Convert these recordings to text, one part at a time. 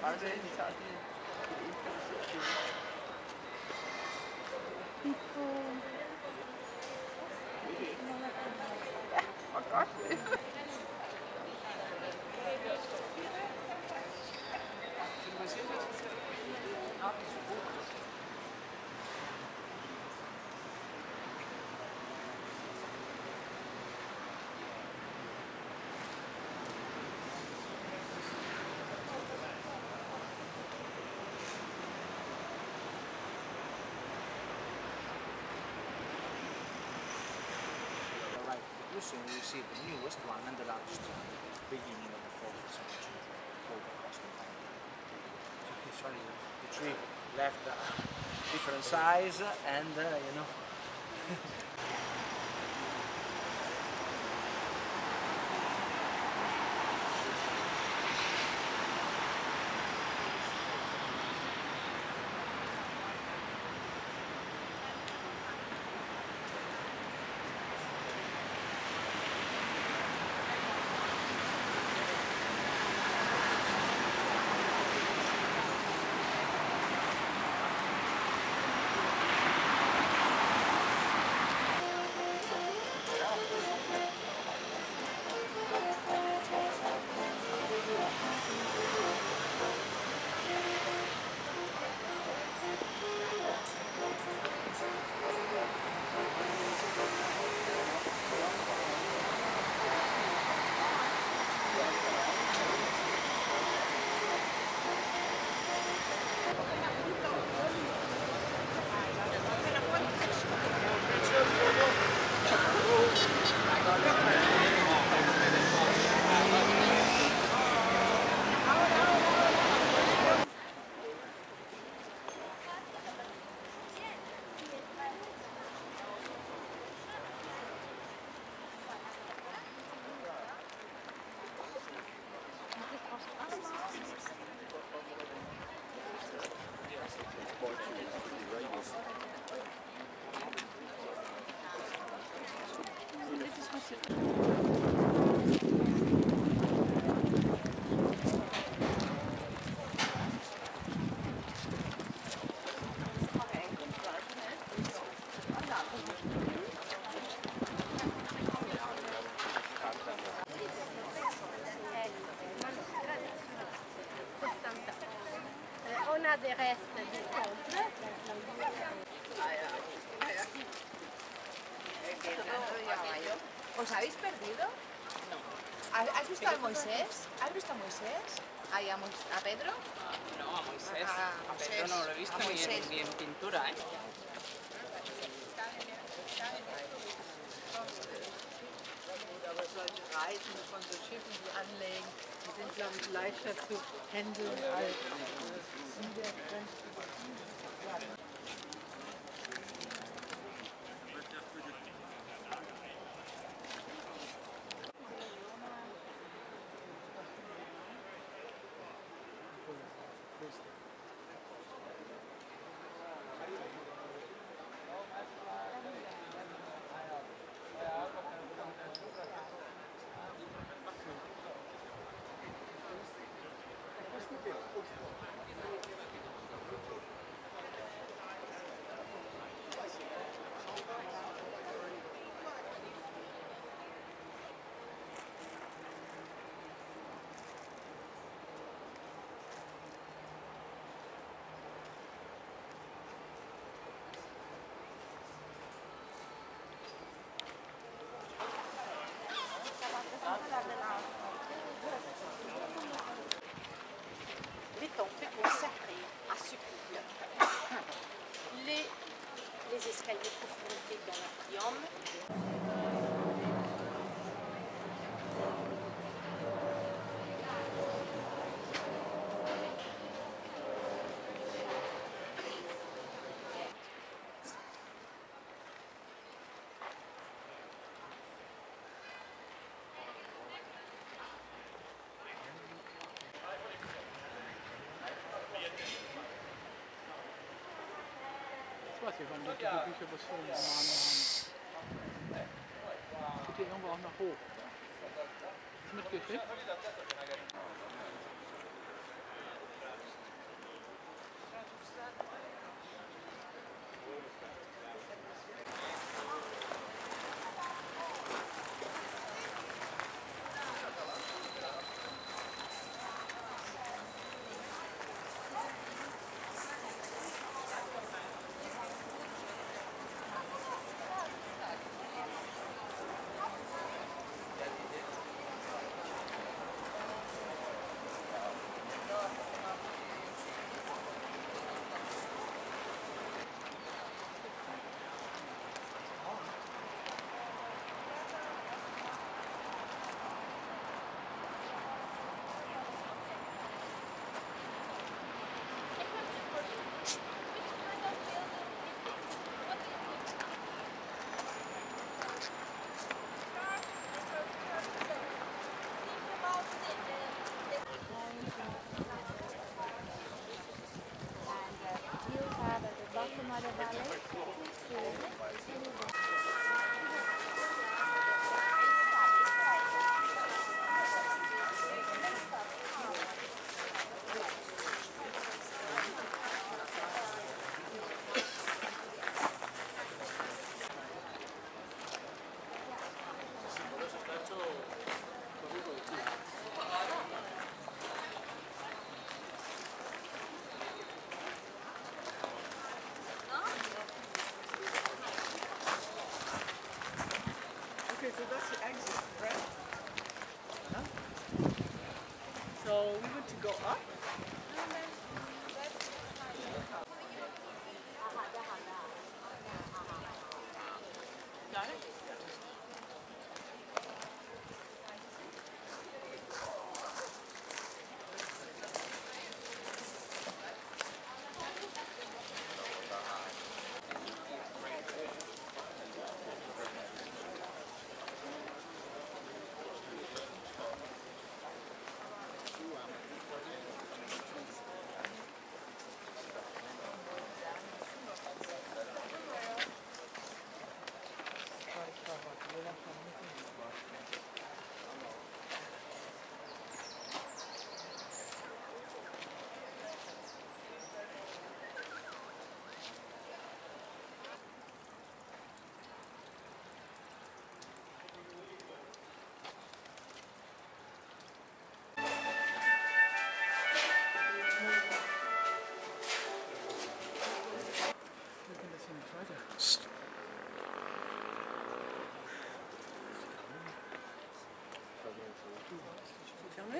Oh Gott. Soon we see the newest one and the largest one, beginning of the 4th century, called the Costa Pine. So it's funny, the tree left different size and you know. On a des restes du temple. ¿Os habéis perdido? No. ¿Has visto a Moisés? ¿Has visto a Moisés? ¿Ahí a Pedro? No, a Moisés. A A Pedro no lo he visto ni en pintura, ¿eh? Solche Reisen von so Schiffen, die anlegen, die sind, glaube ich, leichter zu handeln als niedergrenzüberschreitend. Les temples consacrés à ce culte. Les escaliers pour monter dans l'atrium. Ich weiß nicht, wann die Bücher was für einen Roman haben. Geht hier irgendwo auch noch hoch? Ist mitgekriegt? Okay, so that's the exit, right? Huh? So we want to go up. Got it? Fermé?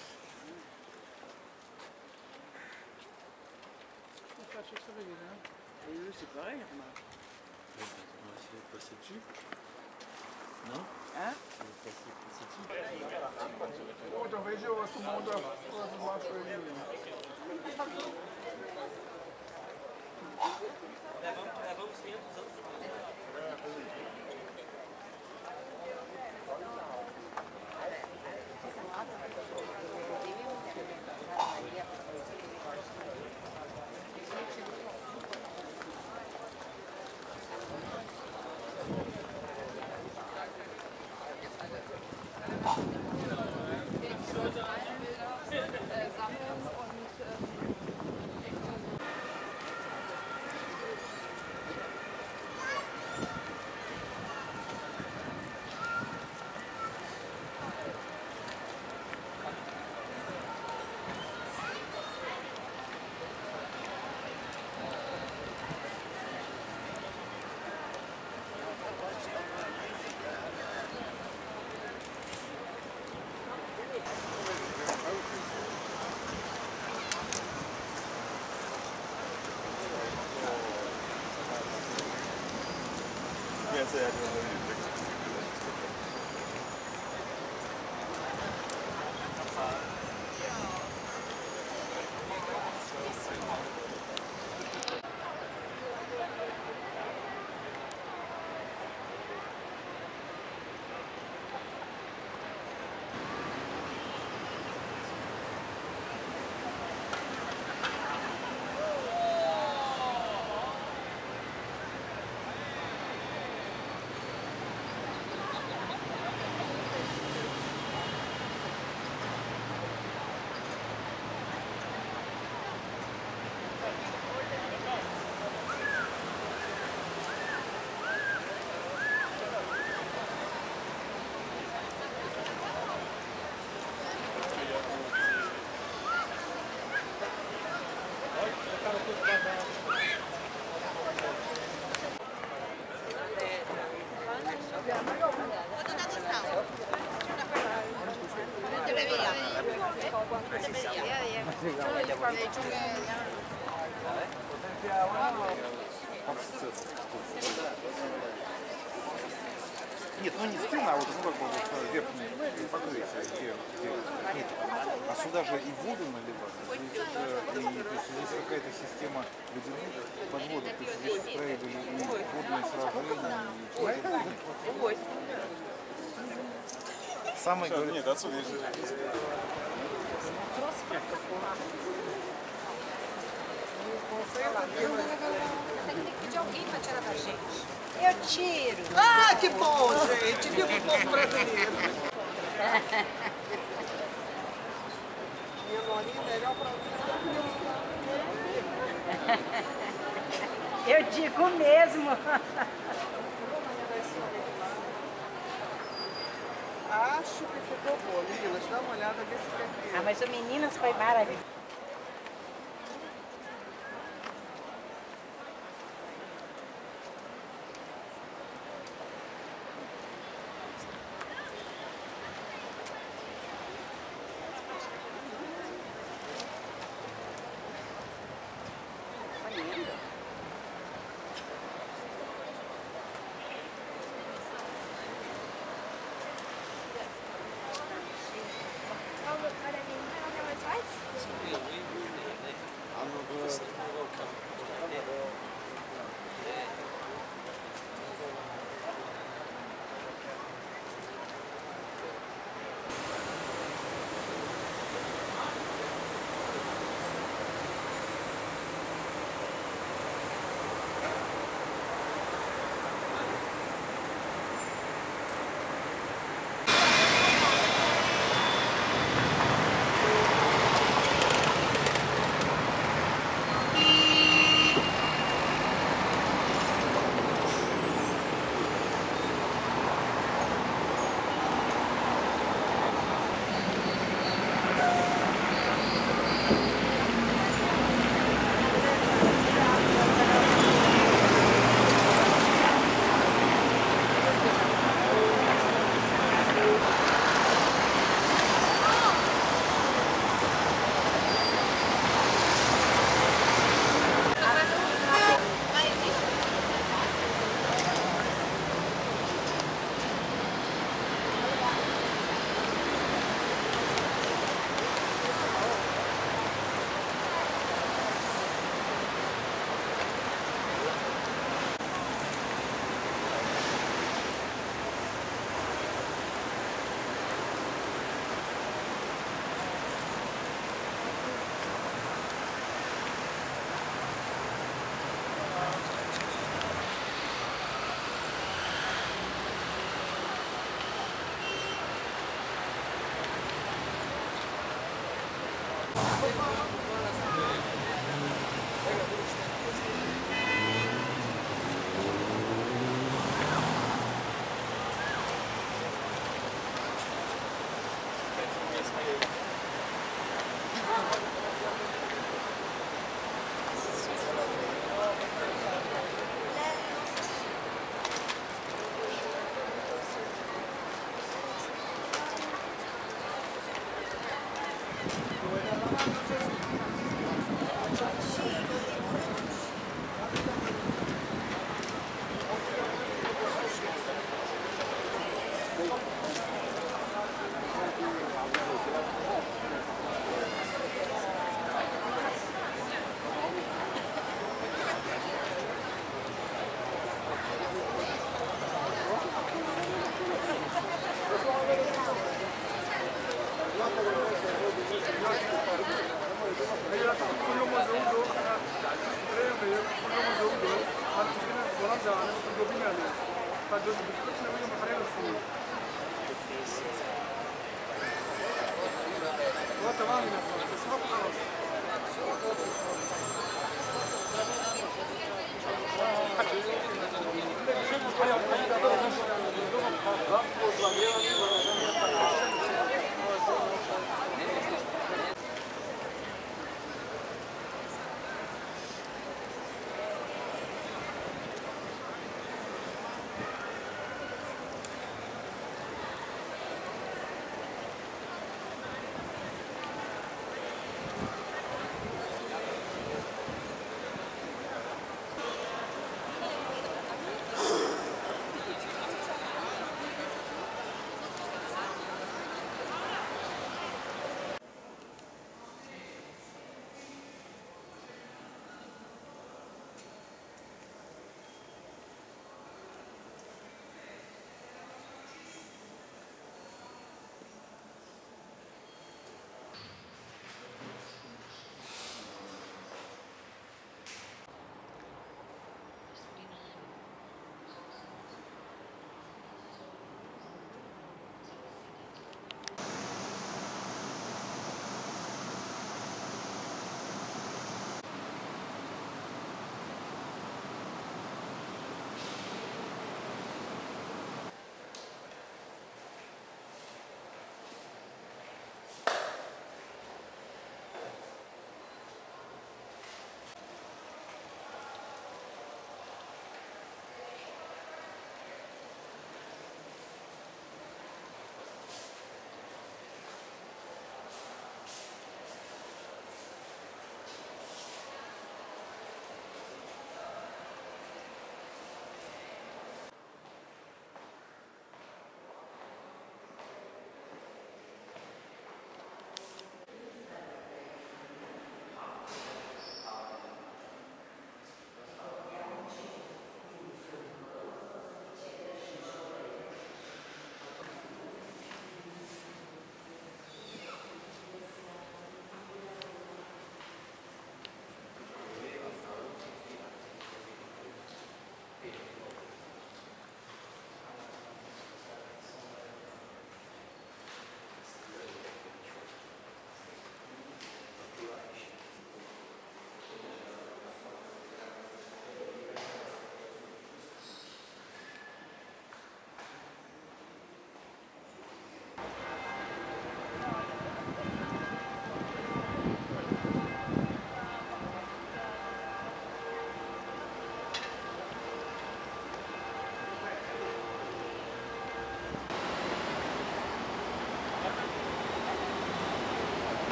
Et eux, c'est pareil, remarque. On va essayer de passer dessus. Non? Hein? On va passer dessus. Outra vez eu assumo outra coisa embaixo aí. Can't say I don't know you. Нет, ну не стена, а вот, ну, как бы вот верхнее покрытие, где нет. А сюда же и воду наливают. Здесь, то есть здесь какая-то система водяных подводов. То есть здесь устраивали и водные сражения, и... Самый, говорит... Нет, отсюда есть... Eu tiro. Ah, que bom, gente! Viva o povo brasileiro! Minha Morinha, melhor pra Eu digo mesmo. Acho que ficou boa, meninas. Dá uma olhada, vê se quer que... Ah, mas o Meninas foi maravilhoso.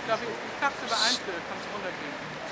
Ich glaube, ich tagsüber einzeln, kannst du runtergehen.